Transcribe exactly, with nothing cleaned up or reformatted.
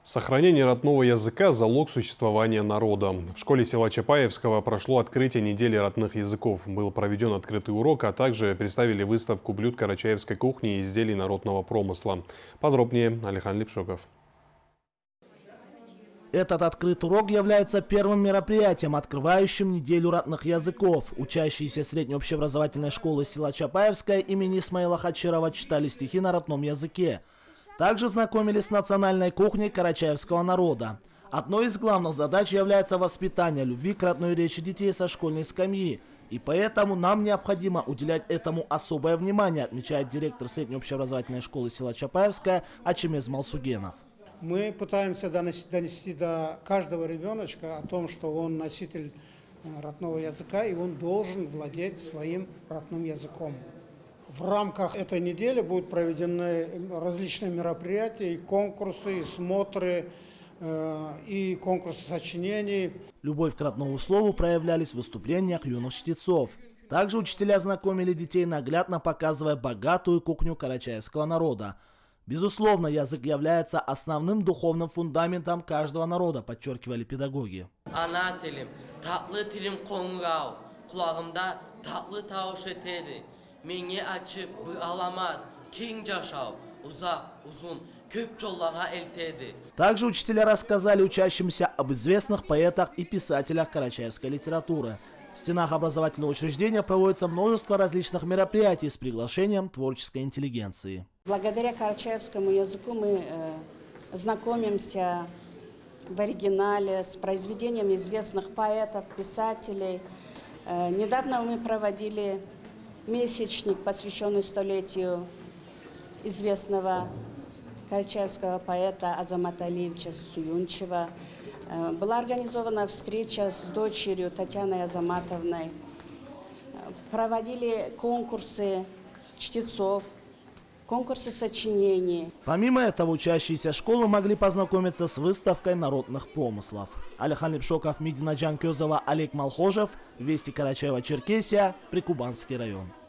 Сохранение родного языка – залог существования народа. В школе села Чапаевского прошло открытие недели родных языков. Был проведен открытый урок, а также представили выставку блюд карачаевской кухни и изделий народного промысла. Подробнее Алихан Липшоков. Этот открытый урок является первым мероприятием, открывающим неделю родных языков. Учащиеся средней общеобразовательной школы села Чапаевская имени Исмаила Хачирова читали стихи на родном языке. Также знакомились с национальной кухней карачаевского народа. Одной из главных задач является воспитание любви к родной речи детей со школьной скамьи. И поэтому нам необходимо уделять этому особое внимание, отмечает директор средней общеобразовательной школы села Чапаевская Ачемез Малсугенов. Мы пытаемся донести, донести до каждого ребеночка о том, что он носитель родного языка и он должен владеть своим родным языком. В рамках этой недели будут проведены различные мероприятия, и конкурсы, и смотры, э, и конкурсы сочинений. Любовь к родному слову проявлялись в выступлениях юных чтецов. Также учителя знакомили детей, наглядно показывая богатую кухню карачаевского народа. Безусловно, язык является основным духовным фундаментом каждого народа, подчеркивали педагоги. Также учителя рассказали учащимся об известных поэтах и писателях карачаевской литературы. В стенах образовательного учреждения проводится множество различных мероприятий с приглашением творческой интеллигенции. Благодаря карачаевскому языку мы э, знакомимся в оригинале с произведениями известных поэтов, писателей. Э, недавно мы проводили месячник, посвященный столетию известного карачаевского поэта Азамата Алиевича Суюнчева. Была организована встреча с дочерью Татьяной Азаматовной. Проводили конкурсы чтецов, конкурсы сочинений. Помимо этого, учащиеся школы могли познакомиться с выставкой народных промыслов. Алихан Липшоков, Медина Джанкёзова, Олег Малхожев, Вести Карачаева-Черкесия, Прикубанский район.